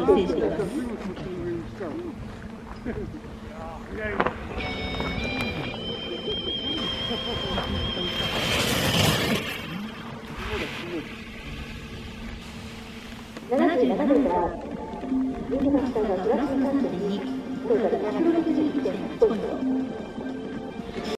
整しています。77秒から右の下がプラス3.2、トータル161.8ポイント。